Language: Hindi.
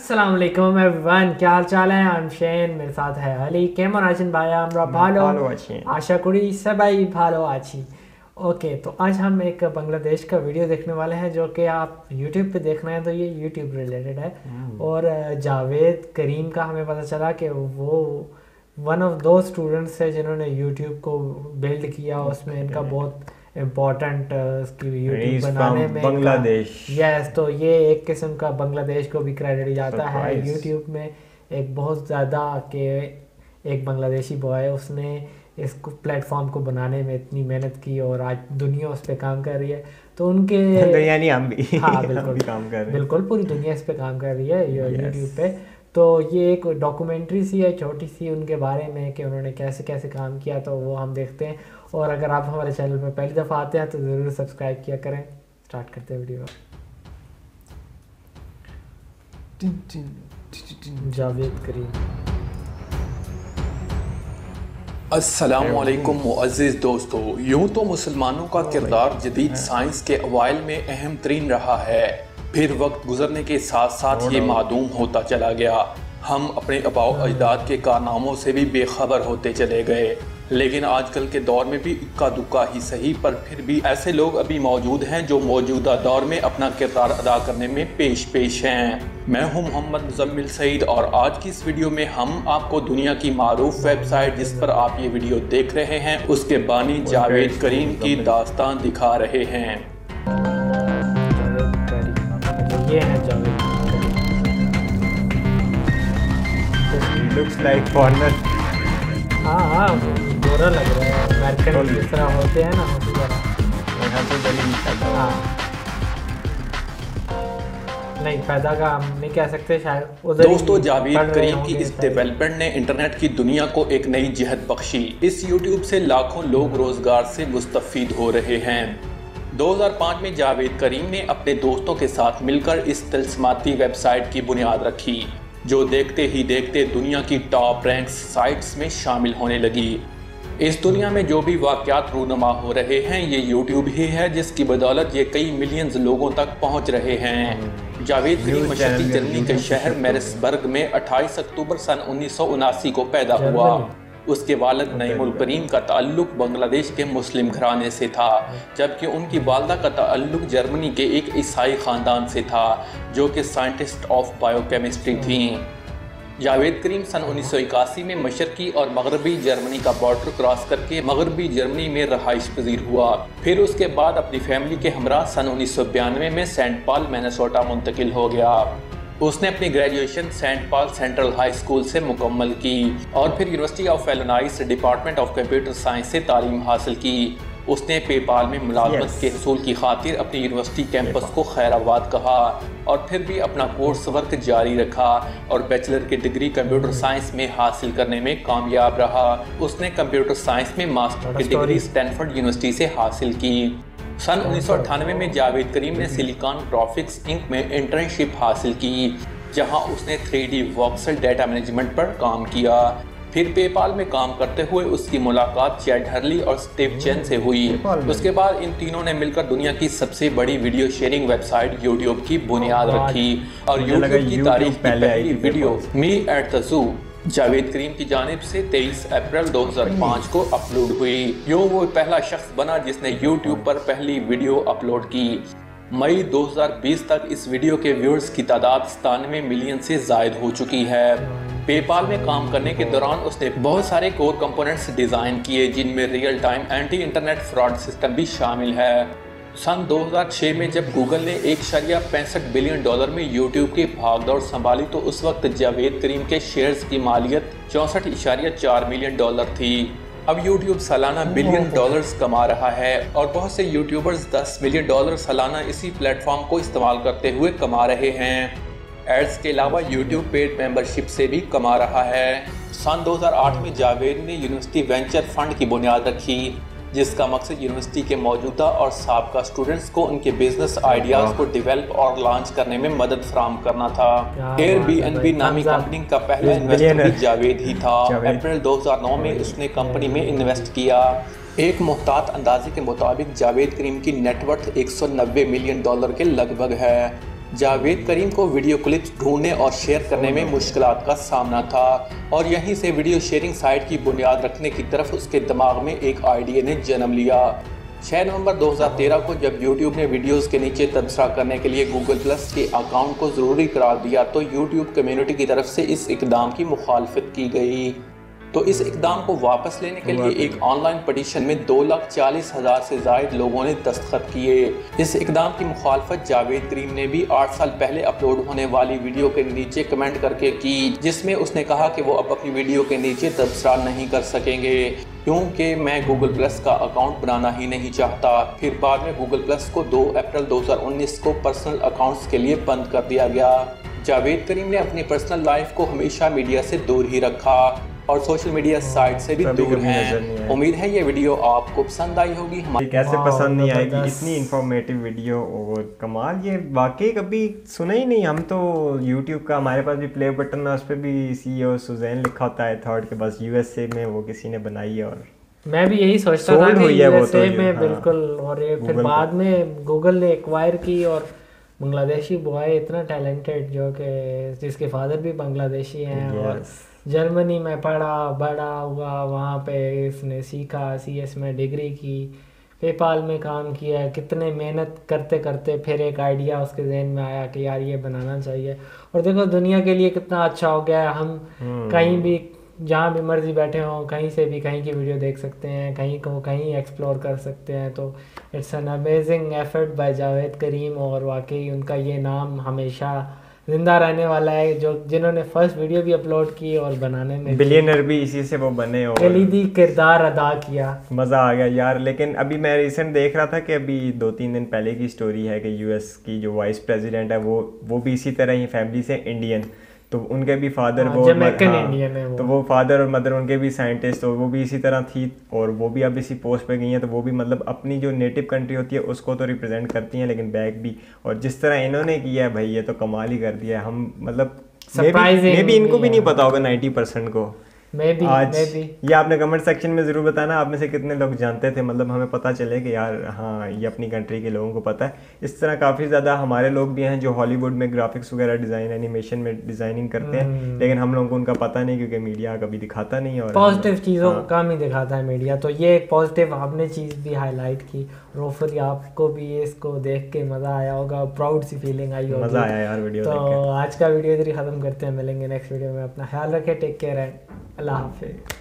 अस्सलाम वालेकुम एवरीवन, क्या हाल चाल है। आई एम शेन, मेरे साथ है अली। केमन आছেন ভাই? আমরা ভালো আছি। आशा करी सबाई भालो आची। ओके, तो आज हम एक बांग्लादेश का वीडियो देखने वाले हैं जो कि आप यूट्यूब पे देख रहे हैं, तो ये यूट्यूब रिलेटेड है। और जावेद करीम का हमें पता चला कि वो वन ऑफ दो स्टूडेंट्स है जिन्होंने यूट्यूब को बिल्ड किया। उसमें इनका बहुत इम्पोर्टेंट यूट्यूब बनाने में बांग्लादेश। यस, तो ये एक किस्म का बांग्लादेश को भी क्रेडिट जाता है यूट्यूब में। एक बहुत ज़्यादा कि एक बांग्लादेशी बॉय, उसने इस प्लेटफॉर्म को बनाने में इतनी मेहनत की और आज दुनिया उस पर काम कर रही है। तो उनके दुनिया नहीं, हम भी हाँ बिल्कुल हम भी काम कर रहे हैं। बिल्कुल पूरी दुनिया इस पे काम कर रही है यूट्यूब पे। तो ये एक डॉक्यूमेंट्री सी है छोटी सी उनके बारे में कि उन्होंने कैसे कैसे काम किया, तो वो हम देखते हैं। और अगर आप हमारे चैनल पर पहली दफ़ा आते हैं तो ज़रूर सब्सक्राइब किया करें। स्टार्ट करते हैं वीडियो। जावेद करीम। अस्सलामुअलैकुम मुअज़्ज़िज़ दोस्तों, यूँ तो मुसलमानों का किरदार जदीद साइंस के अवाइल में अहम तरीन रहा है, फिर वक्त गुजरने के साथ साथ ये मादूम होता चला गया। हम अपने आबाओ अजदाद के कारनामों से भी बेखबर होते चले गए। लेकिन आजकल के दौर में भी इक्का दुक्का ही सही, पर फिर भी ऐसे लोग अभी मौजूद हैं जो मौजूदा दौर में अपना किरदार अदा करने में पेश हैं। मैं हूं मोहम्मद मुज़म्मिल सईद और आज की इस वीडियो में हम आपको दुनिया की मारूफ वेबसाइट जिस पर आप ये वीडियो देख रहे हैं उसके बानी जावेद करीम की दास्तान दिखा रहे हैं। ये है जावेद। Looks like foreigner. हाँ गोरा लग रहा है, अमेरिकन जिस तरह होते हैं ना उसी तरह। हाँ नहीं, पैदा का हम नहीं कह सकते शायद। दोस्तों, जावेद करीम की इस डेवलपमेंट ने इंटरनेट की दुनिया को एक नई जहत बख्शी। इस यूट्यूब से लाखों लोग रोजगार से मुस्तफीद हो रहे हैं। 2005 में जावेद करीम ने अपने दोस्तों के साथ मिलकर इस तिल्स्माती वेबसाइट की बुनियाद रखी, जो देखते ही देखते दुनिया की टॉप रैंक्स साइट्स में शामिल होने लगी। इस दुनिया में जो भी वाक़यात रूनुमा हो रहे हैं, ये यूट्यूब ही है जिसकी बदौलत ये कई मिलियंस लोगों तक पहुंच रहे हैं। जावेद करीम मशरक़ी जर्मनी के शहर मैरिसबर्ग में 28 अक्टूबर सन 1979 को पैदा हुआ। उसके वालिद नईमुल करीम का ताल्लुक बांग्लादेश के मुस्लिम घराने से था, जबकि उनकी वालदा का ताल्लुक जर्मनी के एक ईसाई ख़ानदान से था जो कि साइंटिस्ट ऑफ बायोकेमिस्ट्री थीं। जावेद करीम सन 1981 में मशरक़ी और मगरबी जर्मनी का बॉर्डर क्रॉस करके मगरबी जर्मनी में रहाइश पजीर हुआ। फिर उसके बाद अपनी फैमिली के हमरा सन 1992 में सेंट पॉल मिनेसोटा मुंतकिल हो गया। उसने अपनी graduation Saint Paul Central High School से मुकम्मल की और फिर University of Illinois Department of Computer Science से तालीम हासिल की। उसने पेपाल में मुलाजमत के हसूल की खातिर अपनी यूनिवर्सिटी कैंपस को खैराबाद कहा और फिर भी अपना कोर्स वर्क जारी रखा और बैचलर की डिग्री कंप्यूटर साइंस में हासिल करने में कामयाब रहा। उसने कंप्यूटर साइंस में मास्टर की डिग्री स्टैनफोर्ड यूनिवर्सिटी से हासिल की। सन 1998 में जावेद करीम ने सिलिकॉन ग्राफिक्स इंक में इंटर्नशिप हासिल की, जहां उसने 3D वॉक्सल डेटा मैनेजमेंट पर काम किया। फिर पेपाल में काम करते हुए उसकी मुलाकात चैड हर्ली और स्टीव चेन से हुई। उसके बाद इन तीनों ने मिलकर दुनिया की सबसे बड़ी वीडियो शेयरिंग वेबसाइट यूट्यूब की बुनियाद रखी और यूट्यूब की तारीख की पहली video Me at the Zoo Javed Karim की जानिब से 23 अप्रैल 2005 को अपलोड हुई। यूँ वो पहला शख्स बना जिसने यूट्यूब पर पहली वीडियो अपलोड की। मई 2020 तक इस वीडियो के व्यूअर्स की तादाद 97 मिलियन से जायद हो चुकी है। पेपाल में काम करने के दौरान उसने बहुत सारे कोर कंपोनेंट्स डिज़ाइन किए, जिनमें real time anti internet fraud system भी शामिल है। सन 2006 में जब गूगल ने $1.65 बिलियन में यूट्यूब की भागदौड़ संभाली, तो उस वक्त जावेद करीम के शेयर्स की मालियत $64.4 मिलियन थी। अब यूट्यूब सालाना $बिलियन कमा रहा है और बहुत से यूट्यूबर्स $10 मिलियन सालाना इसी प्लेटफॉर्म को इस्तेमाल करते हुए कमा रहे हैं। एड्स के अलावा यूट्यूब पेड मेंबरशिप से भी कमा रहा है। सन 2008 में जावेद ने यूनिवर्सिटी वेंचर फंड की बुनियाद रखी, जिसका मकसद यूनिवर्सिटी के मौजूदा और साबका स्टूडेंट्स को उनके बिजनेस आइडियाज़ को डेवलप और लॉन्च करने में मदद फराहम करना था। एयरबीएनबी नामी कंपनी का पहला इन्वेस्टर भी जावेद ही था। अप्रैल 2009 में उसने कंपनी में इन्वेस्ट किया। एक मुहतात अंदाजे के मुताबिक जावेद करीम की नेटवर्थ $190 मिलियन के लगभग है। जावेद करीम को वीडियो क्लिप्स ढूंढने और शेयर करने में मुश्किलात का सामना था और यहीं से वीडियो शेयरिंग साइट की बुनियाद रखने की तरफ उसके दिमाग में एक आइडिया ने जन्म लिया। 6 नवंबर 2013 को जब YouTube ने वीडियोस के नीचे तबसरा करने के लिए Google Plus के अकाउंट को ज़रूरी करार दिया तो YouTube कम्युनिटी की तरफ से इस इकदाम की मुखालफत की गई। तो इस इकदाम को वापस लेने के लिए एक ऑनलाइन पटिशन में 2,40,000 से ज़ायद लोगों ने दस्तखत किए। इस इकदाम की मुखालफत जावेद करीम ने भी 8 साल पहले अपलोड होने वाली वीडियो के नीचे कमेंट करके की, जिसमें उसने कहा कि वो अब अपनी वीडियो के नीचे तबसरा नहीं कर सकेंगे क्योंकि मैं Google Plus का अकाउंट बनाना ही नहीं चाहता। फिर बाद में Google Plus को 2 अप्रैल 2019 को पर्सनल अकाउंट्स के लिए बंद कर दिया गया। जावेद करीम ने अपनी पर्सनल लाइफ को हमेशा मीडिया से दूर ही रखा और सोशल मीडिया साइट से भी दूर हैं। उम्मीद है ये वीडियो आपको पसंद आई होगी। कैसे पसंद नहीं आएगी, इतनी इंफॉर्मेटिव वीडियो और कमाल, ये वाकई कभी सुना ही नहीं। हम तो यूट्यूब का हमारे पास भी प्ले बटन है, उस पर भी CEO सुजैन लिखा होता है थर्ड के बस USA में वो किसी ने बनाई है और मैं भी यही सोचता था कि USA में बिल्कुल। और ये फिर बाद में गूगल ने एक्वायर की और बांग्लादेशी बॉय इतना टैलेंटेड जो कि जिसके फादर भी बांग्लादेशी हैं और जर्मनी में पढ़ा बड़ा हुआ, वहाँ पे इसने सीखा, CS में डिग्री की, पेपाल में काम किया, कितने मेहनत करते करते फिर एक आइडिया उसके जहन में आया कि यार ये बनाना चाहिए। और देखो दुनिया के लिए कितना अच्छा हो गया है, हम कहीं भी जहाँ भी मर्जी बैठे हों कहीं से भी कहीं की वीडियो देख सकते हैं, कहीं को कहीं एक्सप्लोर कर सकते हैं। तो it's an amazing effort by Javed Karim और वाकई उनका ये नाम हमेशा जिंदा रहने वाला है, जो जिन्होंने फर्स्ट वीडियो भी अपलोड की और बनाने में बिलियनर भी इसी से वो बने और कलीदी किरदार अदा किया। मज़ा आ गया यार। लेकिन अभी मैं रिसेंट देख रहा था कि अभी 2-3 दिन पहले की स्टोरी है कि US की जो वाइस प्रेसिडेंट है वो भी इसी तरह ही फैमिली से इंडियन, तो उनके भी फादर इंडियन है तो वो फादर और मदर उनके भी साइंटिस्ट और वो भी इसी तरह थी और वो भी अब इसी पोस्ट पे गई हैं। तो वो भी मतलब अपनी जो नेटिव कंट्री होती है उसको तो रिप्रेजेंट करती हैं लेकिन बैक भी, और जिस तरह इन्होंने किया है भाई ये तो कमाल ही कर दिया है। हम मतलब मे भी इनको भी नहीं पता होगा 90% को। आज ये आपने कमेंट सेक्शन में ज़रूर बताना आप में से कितने लोग जानते थे, मतलब हमें पता चले कि यार हाँ ये अपनी कंट्री के लोगों को पता है। इस तरह काफ़ी ज़्यादा हमारे लोग भी हैं जो हॉलीवुड में ग्राफिक्स वगैरह डिज़ाइन एनिमेशन में डिज़ाइनिंग करते हैं लेकिन हम लोगों को उनका पता नहीं क्योंकि मीडिया कभी दिखाता नहीं और पॉजिटिव चीज़ों को कम ही दिखाता है मीडिया। तो ये एक पॉजिटिव आपने चीज़ भी हाईलाइट की। रोफर आपको भी इसको देख के मज़ा आया होगा, प्राउड सी फीलिंग आई होगी। मज़ा आया यार वीडियो। तो आज का वीडियो इधर ही ख़त्म करते हैं, मिलेंगे नेक्स्ट वीडियो में। अपना ख्याल रखें, टेक केयर एंड अल्लाह हाफिज़।